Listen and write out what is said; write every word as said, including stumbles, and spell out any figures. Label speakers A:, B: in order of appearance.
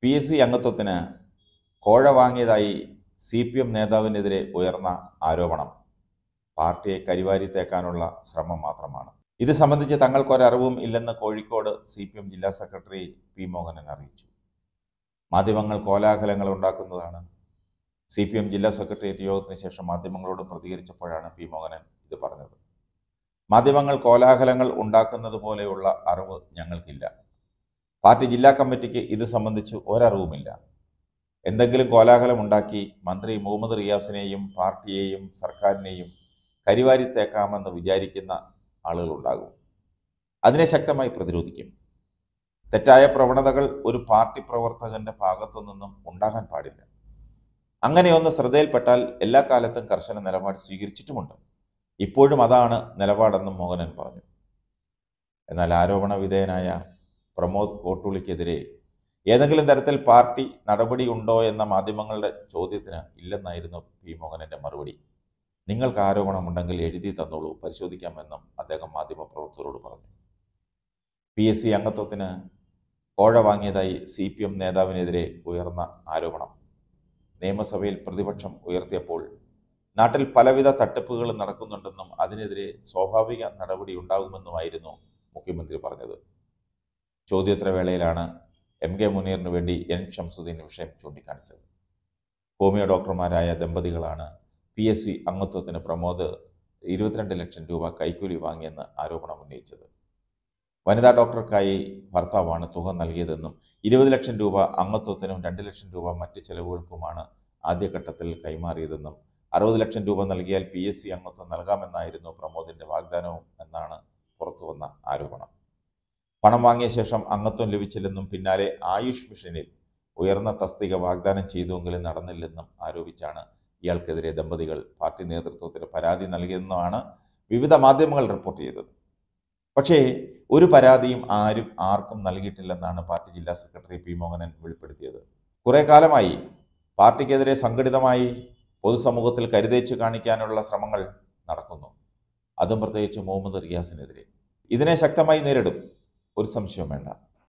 A: P S C അംഗത്വത്തിന് കോഴ വാങ്ങിയതായി സി പി എം നേതാവിനെതിരെ ഉയർന്ന ആരോപണം പാർട്ടിയെ കരിവാരി തേക്കാനുള്ള ശ്രമം മാത്രമാണ്. ഇത് സംബന്ധിച്ച് തങ്ങൾക്കൊരറിവും ഇല്ലെന്ന് കോഴിക്കോട് സി പി എം ജില്ലാ സെക്രട്ടറി പി മോഹനൻ അറിയിച്ചു. മാധ്യമങ്ങൾ കോലാഹലങ്ങൾ ഉണ്ടാക്കുന്നതാണ്. സി പി എം ജില്ലാ സെക്രട്ടേറിയറ്റ് യോഗത്തിന് ശേഷം മാധ്യമങ്ങളോട് പ്രതികരിച്ചപ്പോഴാണ് പി മോഹനൻ ഇത് പറഞ്ഞത്. മാധ്യമങ്ങൾ കോലാഹലങ്ങൾ ഉണ്ടാക്കുന്നത് പോലെയുള്ള അറിവ് ഞങ്ങൾക്കില്ല. പാർട്ടി ജില്ലാ കമ്മിറ്റിക്ക് ഇത് സംബന്ധിച്ച് ഒരറിവുമില്ല. എന്തെങ്കിലും കോലാഹലം ഉണ്ടാക്കി മന്ത്രി മുഹമ്മദ് റിയാസിനെയും പാർട്ടിയെയും സർക്കാരിനെയും കരിവാരി തേക്കാമെന്ന് വിചാരിക്കുന്ന ആളുകളുണ്ടാകും. അതിനെ ശക്തമായി പ്രതിരോധിക്കും. തെറ്റായ പ്രവണതകൾ ഒരു പാർട്ടി പ്രവർത്തകന്റെ ഭാഗത്തു നിന്നും ഉണ്ടാകാൻ പാടില്ല. അങ്ങനെയൊന്ന് ശ്രദ്ധയിൽപ്പെട്ടാൽ എല്ലാ കാലത്തും കർശന നിലപാട് സ്വീകരിച്ചിട്ടുമുണ്ട്. ഇപ്പോഴും അതാണ് നിലപാടെന്നും മോഹനൻ പറഞ്ഞു. എന്നാൽ ആരോപണ വിധേയനായ പ്രമോദ് കോട്ടൂളിക്കെതിരെ ഏതെങ്കിലും തരത്തിൽ പാർട്ടി നടപടി ഉണ്ടോ എന്ന മാധ്യമങ്ങളുടെ ചോദ്യത്തിന് ഇല്ലെന്നായിരുന്നു പി മോഹനന്റെ മറുപടി. നിങ്ങൾക്ക് ആരോപണമുണ്ടെങ്കിൽ എഴുതി തന്നോളൂ, പരിശോധിക്കാമെന്നും അദ്ദേഹം മാധ്യമപ്രവർത്തകരോട് പറഞ്ഞു. പി എസ് സി അംഗത്വത്തിന് കോഴ വാങ്ങിയതായി സി പി എം നേതാവിനെതിരെ ഉയർന്ന ആരോപണം നിയമസഭയിൽ പ്രതിപക്ഷം ഉയർത്തിയപ്പോൾ നാട്ടിൽ പലവിധ തട്ടിപ്പുകൾ നടക്കുന്നുണ്ടെന്നും അതിനെതിരെ സ്വാഭാവിക നടപടി ഉണ്ടാകുമെന്നുമായിരുന്നു മുഖ്യമന്ത്രി പറഞ്ഞത്. ചോദ്യോത്തരവേളയിലാണ് എം കെ മുനീറിന് വേണ്ടി എൻ ഷംസുദ്ദീൻ വിഷയം ചൂണ്ടിക്കാണിച്ചത്. ഹോമിയോ ഡോക്ടർമാരായ ദമ്പതികളാണ് പി എസ് സി അംഗത്വത്തിന് പ്രമോദ് ഇരുപത്തിരണ്ട് ലക്ഷം രൂപ കൈക്കൂലി വാങ്ങിയെന്ന് ആരോപണം ഉന്നയിച്ചത്. വനിതാ ഡോക്ടർക്കായി ഭർത്താവാണ് തുക നൽകിയതെന്നും ഇരുപത് ലക്ഷം രൂപ അംഗത്വത്തിനും രണ്ട് ലക്ഷം രൂപ മറ്റ് ചെലവുകൾക്കുമാണ് ആദ്യഘട്ടത്തിൽ കൈമാറിയതെന്നും അറുപത് ലക്ഷം രൂപ നൽകിയാൽ പി എസ് സി അംഗത്വം നൽകാമെന്നായിരുന്നു പ്രമോദിന്റെ വാഗ്ദാനവും എന്നാണ് പുറത്തുവന്ന ആരോപണം. പണം വാങ്ങിയ ശേഷം അംഗത്വം ലഭിച്ചില്ലെന്നും പിന്നാലെ ആയുഷ് മിഷനിൽ ഉയർന്ന തസ്തിക വാഗ്ദാനം ചെയ്തുവെങ്കിലും നടന്നില്ലെന്നും ആരോപിച്ചാണ് ഇയാൾക്കെതിരെ ദമ്പതികൾ പാർട്ടി നേതൃത്വത്തിന് പരാതി നൽകിയെന്നുമാണ് വിവിധ മാധ്യമങ്ങൾ റിപ്പോർട്ട് ചെയ്തത്. പക്ഷേ ഒരു പരാതിയും ആരും ആർക്കും നൽകിയിട്ടില്ലെന്നാണ് പാർട്ടി ജില്ലാ സെക്രട്ടറി പി മോഹനൻ വെളിപ്പെടുത്തിയത്. കുറെ കാലമായി പാർട്ടിക്കെതിരെ സംഘടിതമായി പൊതുസമൂഹത്തിൽ കരുതേച്ച് കാണിക്കാനുള്ള ശ്രമങ്ങൾ നടക്കുന്നു. അതും പ്രത്യേകിച്ച് മുഹമ്മദ് റിയാസിനെതിരെ. ഇതിനെ ശക്തമായി നേരിടും, ഒരു സംശയവും വേണ്ട.